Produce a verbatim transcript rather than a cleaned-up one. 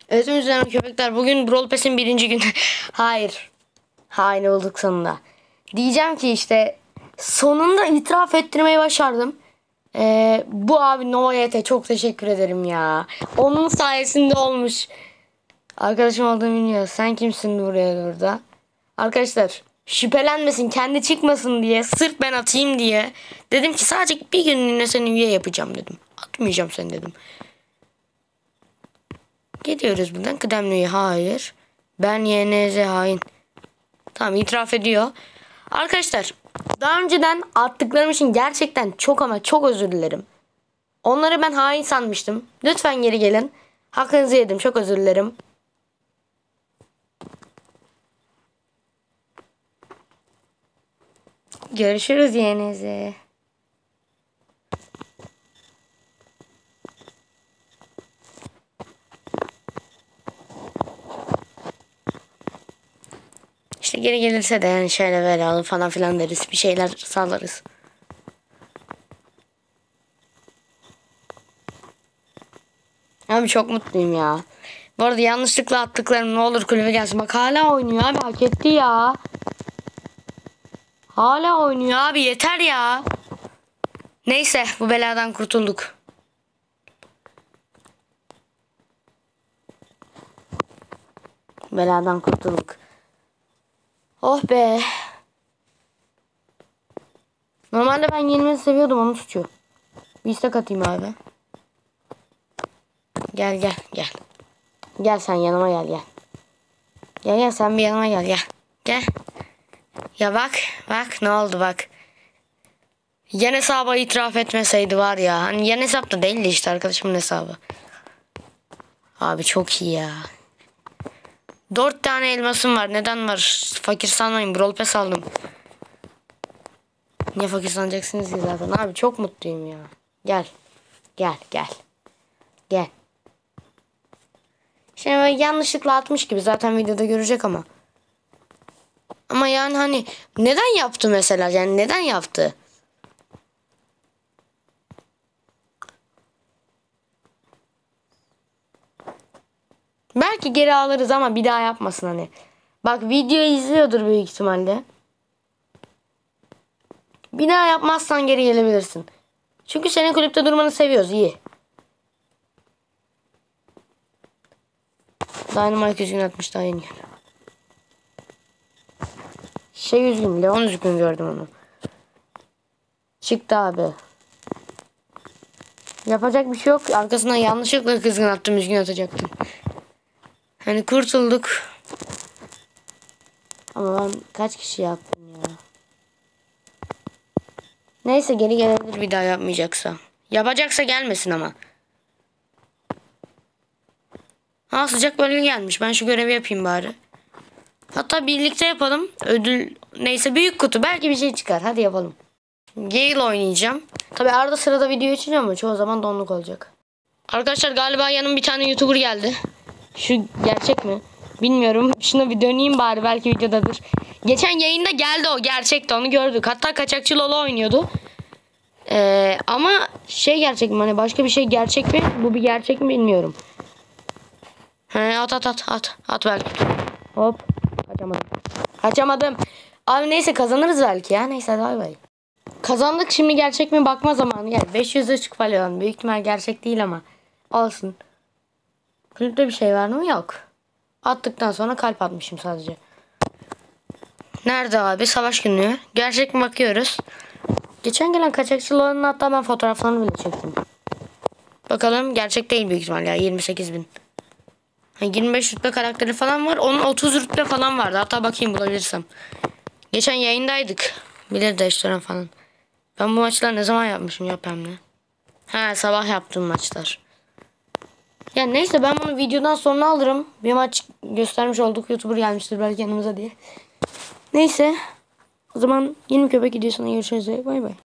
Evet üzerine köpekler, bugün Brawl Pass'in birinci günü. Hayır. Hain olduk sonunda. Diyeceğim ki işte sonunda itiraf ettirmeyi başardım. Ee, bu abi Nova'ya çok teşekkür ederim ya. Onun sayesinde olmuş. Arkadaşım olduğunu bilmiyor. Sen kimsin buraya burada? Arkadaşlar şüphelenmesin, kendi çıkmasın diye, sırf ben atayım diye dedim ki sadece bir günlüğüne seni üye yapacağım dedim. Atmayacağım seni dedim. Gidiyoruz buradan. Kıdemli üye hayır. Ben Y N Z hain. Tamam, itiraf ediyor. Arkadaşlar daha önceden attıklarım için gerçekten çok ama çok özür dilerim. Onları ben hain sanmıştım. Lütfen geri gelin. Hakkınızı yedim. Çok özür dilerim. Görüşürüz Y N Z. İşte geri gelirse de yani şöyle böyle alın falan filan deriz. Bir şeyler sağlarız. Abi çok mutluyum ya. Bu arada yanlışlıkla attıklarım ne olur kulübe gelsin. Bak hala oynuyor abi, hak etti ya. Hala oynuyor abi, yeter ya. Neyse bu beladan kurtulduk. Beladan kurtulduk. Oh be. Normalde ben yenilmeyi seviyordum, onu tutuyor. Bir istek atayım abi. Gel gel gel. Gel sen yanıma gel gel. Gel gel sen bir yanıma gel gel. Gel. Ya bak bak ne oldu bak. Yan hesabı itiraf etmeseydi var ya. Hani yan hesap da değildi işte, arkadaşımın hesabı. Abi çok iyi ya. Dört tane elmasım var. Neden var? Fakir sanmayın. Brawl Pass aldım. Niye fakir sanacaksınız ki zaten? Abi çok mutluyum ya. Gel. Gel gel. Gel. Şimdi yanlışlıkla atmış gibi zaten videoda görecek ama. Ama yani hani neden yaptı mesela? Yani neden yaptı? Belki geri alırız ama bir daha yapmasın hani. Bak video izliyordur büyük ihtimalle. Bir daha yapmazsan geri gelebilirsin. Çünkü senin kulüpte durmanı seviyoruz, iyi. Dynamite üzgün atmış daha yeni. Şey üzgün, Leon üzgün gördüm onu. Çıktı abi. Yapacak bir şey yok. Arkasından yanlışlıkla kızgın attım, üzgün atacaktım. Hani kurtulduk. Ama ben kaç kişi yaptım ya. Neyse geri gelebilir bir daha yapmayacaksa. Yapacaksa gelmesin ama. Ha sıcak bölge gelmiş. Ben şu görevi yapayım bari. Hatta birlikte yapalım. Ödül neyse, büyük kutu. Belki bir şey çıkar. Hadi yapalım. Gale oynayacağım. Tabi arada sırada video açacağım ama çoğu zaman donluk olacak. Arkadaşlar galiba yanım bir tane YouTuber geldi. Şu gerçek mi? Bilmiyorum. Şuna bir döneyim bari, belki videodadır. Geçen yayında geldi o. Gerçekti, onu gördük. Hatta kaçakçı Lolo oynuyordu. Ee, ama şey gerçek mi? Hani başka bir şey gerçek mi? Bu bir gerçek mi bilmiyorum. He, at at at at. At belki. Hop. Kaçamadım. Kaçamadım. Abi neyse kazanırız belki ya. Neyse bay bay. Kazandık, şimdi gerçek mi bakma zamanı. Gel beş yüz açık falan. Büyük ihtimal gerçek değil ama. Olsun. Kulüpte bir şey var mı? Yok. Attıktan sonra kalp atmışım sadece. Nerede abi? Savaş günlüğü. Gerçek mi bakıyoruz. Geçen gelen kaçakçıların hatta ben fotoğraflarını bile çektim. Bakalım, gerçek değil büyük ihtimal ya. yirmi sekiz bin. yirmi beş rütbe karakteri falan var. Onun otuz rütbe falan vardı. Hatta bakayım bulabilirsem. Geçen yayındaydık. Bilir de işte falan. Ben bu maçları ne zaman yapmışım ya Pem'le? Ha, sabah yaptığım maçlar. Ya neyse ben bunu videodan sonra alırım. Bir maç göstermiş olduk. YouTuber gelmiştir belki yanımıza diye. Neyse. O zaman yeni köpek videosuna görüşürüz. Bay bay.